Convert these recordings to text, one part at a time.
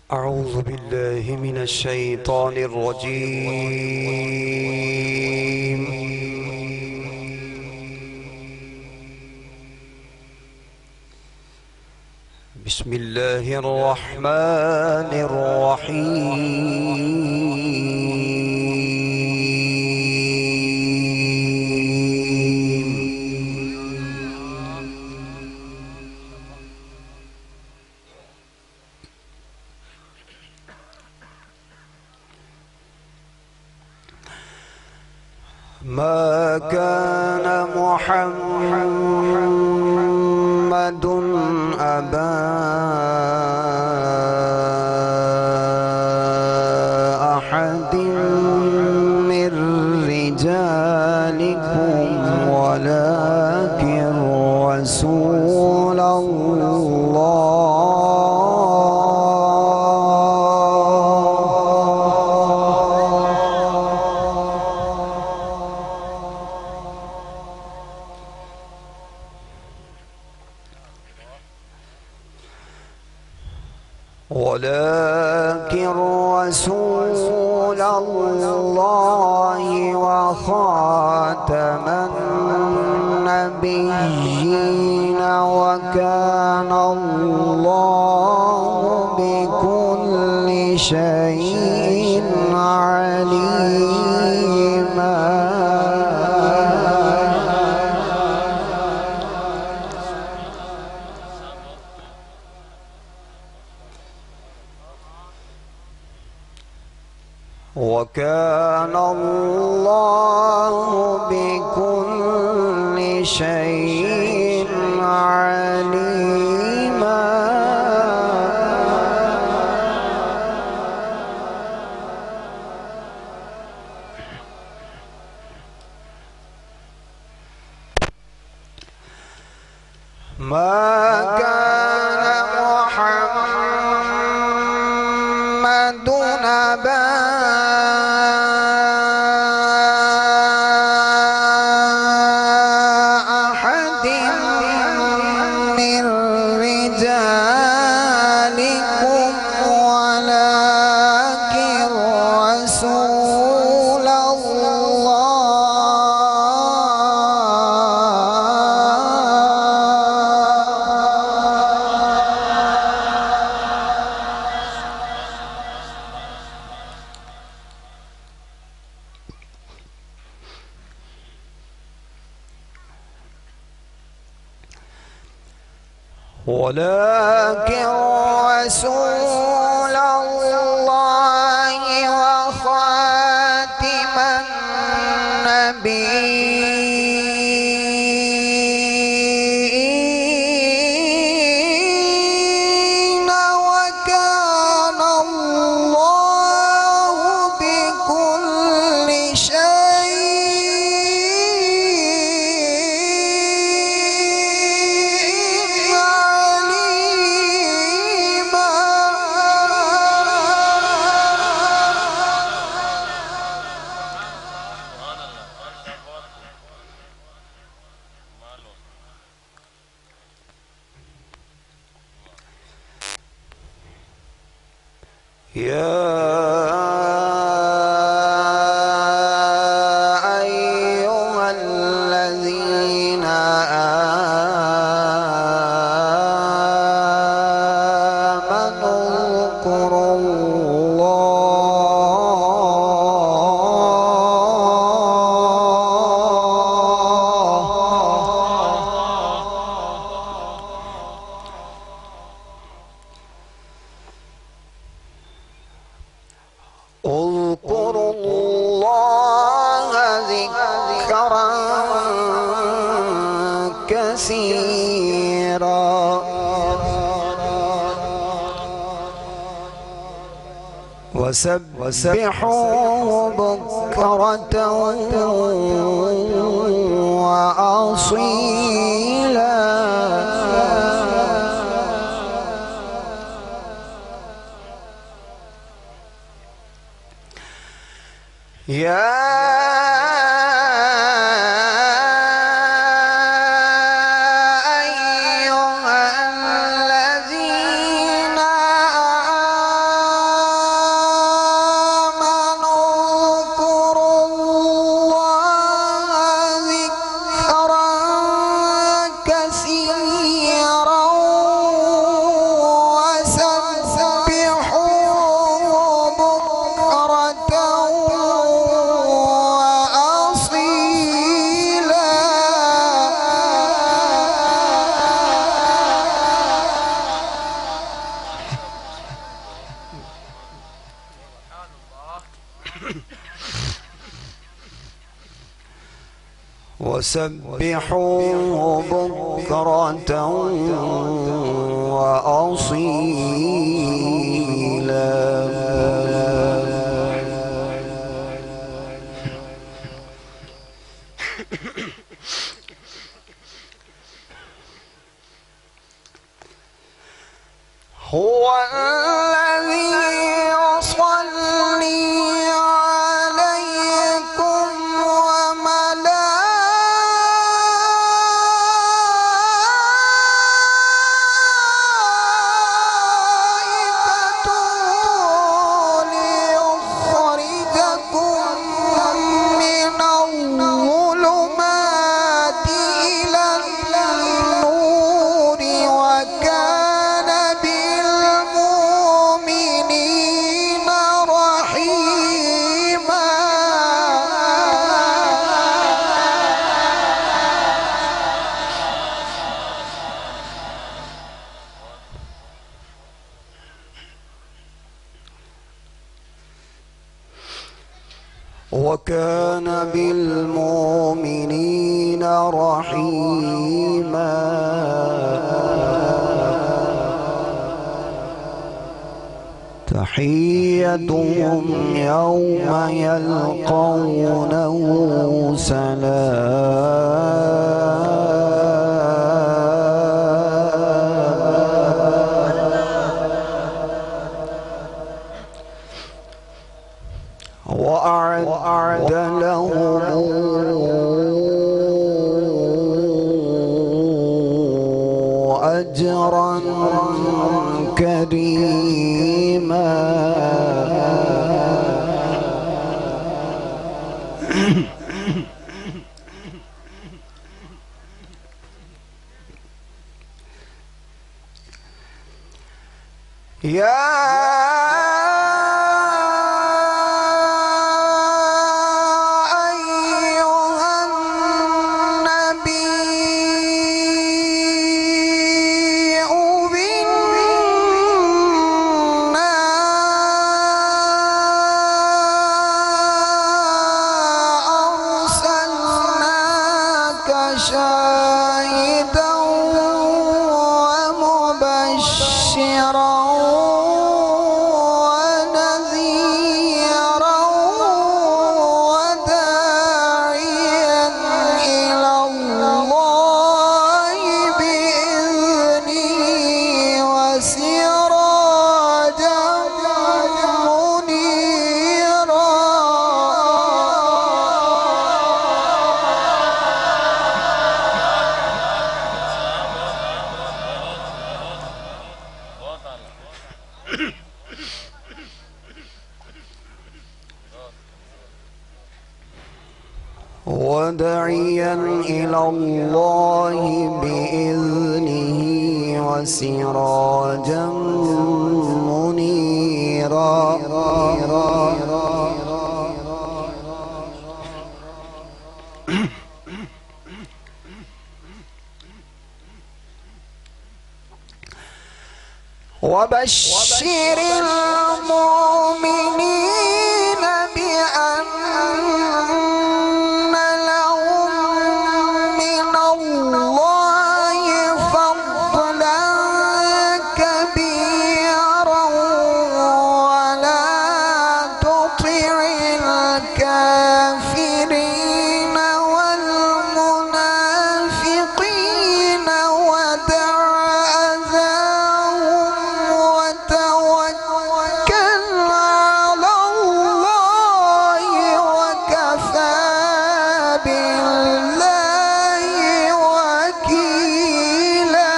أعوذ بالله من الشيطان الرجيم. بسم الله الرحمن الرحيم. ما كان محمد أبا أحد من رجالكم ولكن رسول الله وخاتم النبيين وكان الله بكل شيء عليما. وكان الله بكل شيء عليما. ما كان محمد أبا أحد من رجالكم ولكن رسول الله وخاتم النبيين وكان الله بكل شيء عليما. يا أيها الذين آمنوا اذكروا الله ذكرا كثيرا وسبحوه بكرة وأصيلا. يا أيها الذين وسبحوه بكرة وأصيلا. هو الذي يصلي عليكم وملائكته ليخرجكم من الظلمات إلى النور، وكان بالمؤمنين رحيما. وكان بالمؤمنين رحيما. تحيتهم يوم يلقونه سلام، وأعد لهم أجرا كريما. يا شاهدا ومبشرا ونذيرا وداعيا إلى الله بإذنه وسراجا منيرا. وداعيا إلى الله بإذنه وسراجا منيرا. وبشر المؤمنين بأن لهم من الله فضلا كبيرا، ولا تطع الكافرين والمنافقين ودع أذاهم وتوكل على الله، وكفى بالله وكيلا.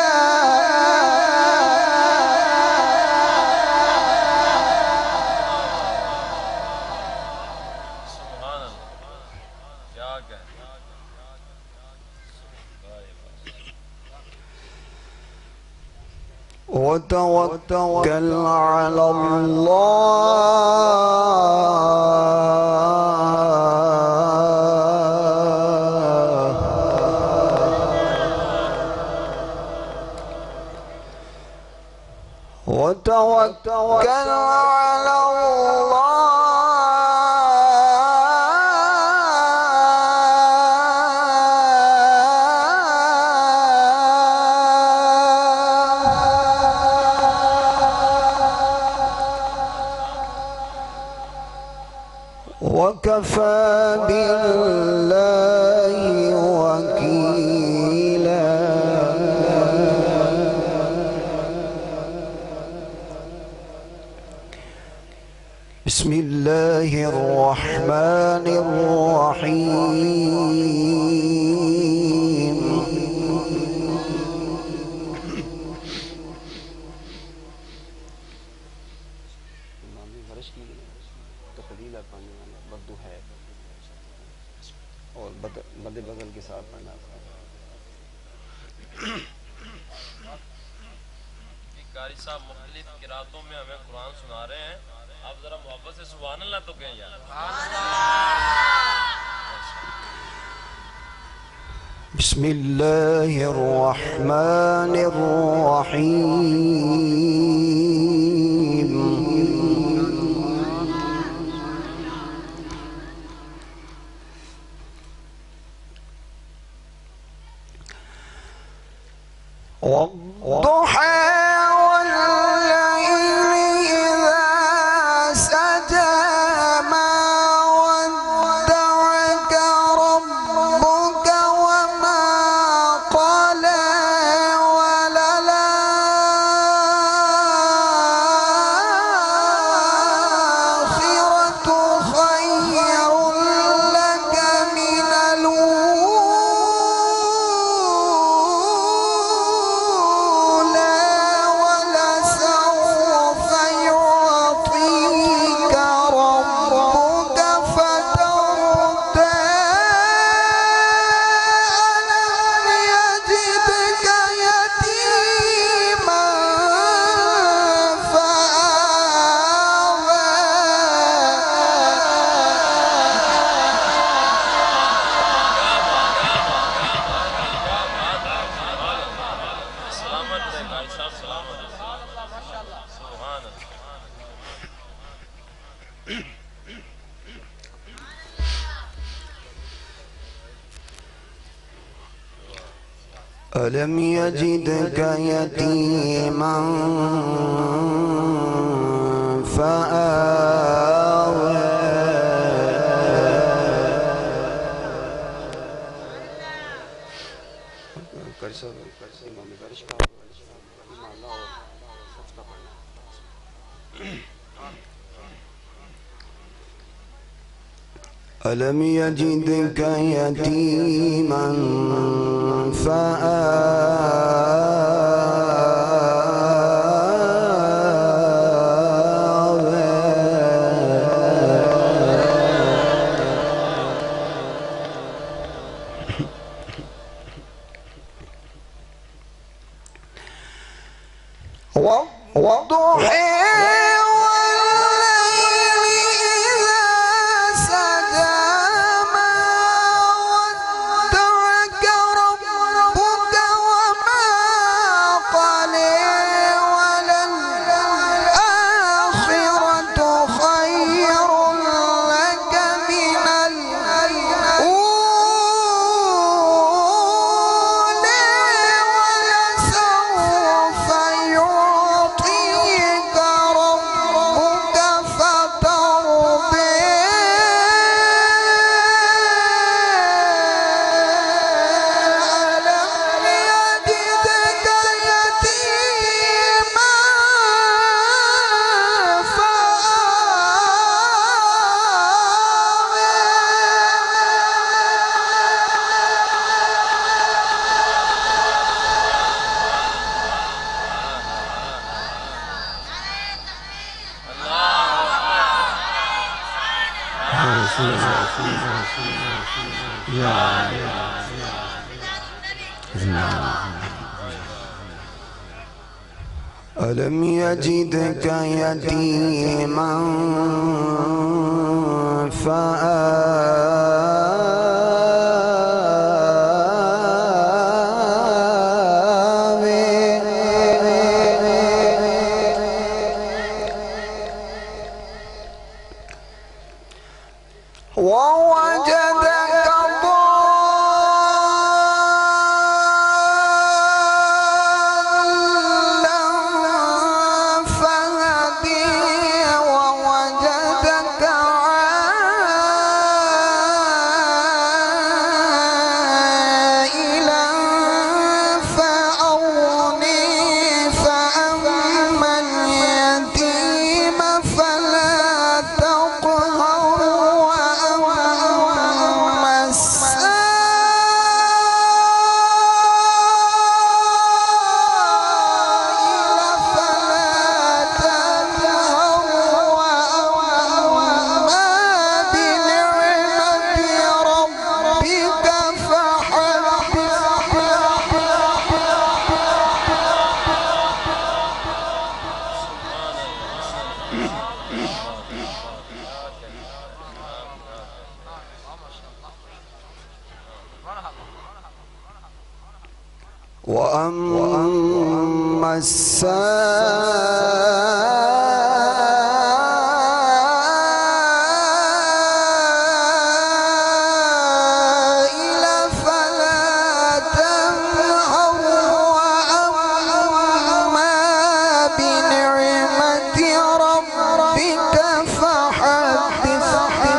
وتوكل على الله. وتوكل على الله وكفى بالله وكيلا. بسم الله الرحمن الرحيم. और बदे बगल के साथ पढ़ना। कारी साहब मुख्तलिफ किरातों में हमें कुरान सुना रहे हैं, आप जरा मोहब्बत से सुभान अल्लाह तो कहें यार। बिस्मिल्लाहिर रहमानिर रहीम। والضحى ألم يجدك يتيما فآوى ألم يجدك يتيما فآوى والضحى ألم يجدك يتيما فآوى ووجدك ضالا فهدي ووجدك عائلا وأما السائل فلا تنهر وأما بنعمة ربك فحدث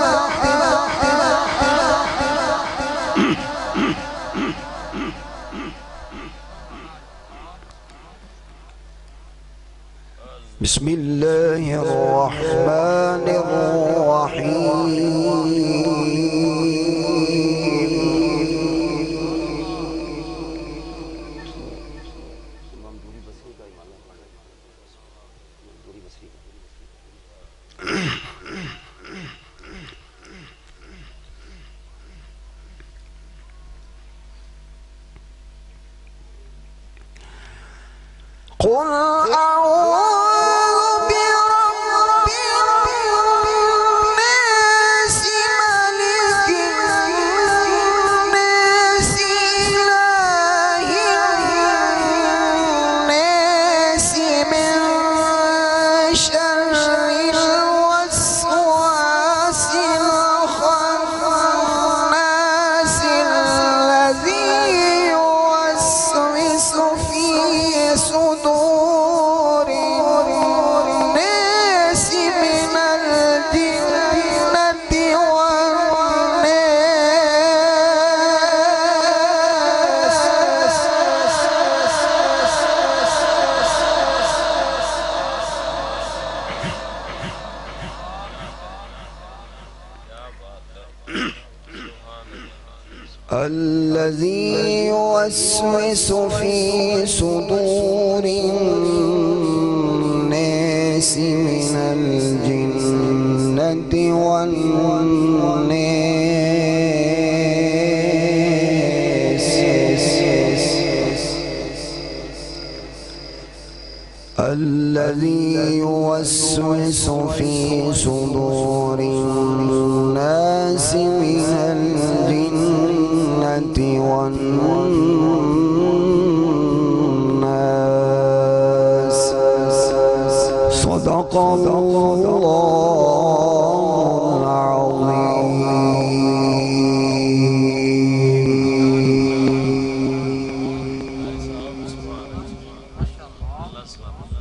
بسم الله الرحمن الرحيم قل أعوذ برب الناس ملك الناس إله الناس من شر الوسواس الخناس الذي يوسوس في صدور الناس من الجنة الذي يوسوس في صدور الناس من الجنة والناس الذي يوسوس في صدور الناس من الجنة والناس صدق الله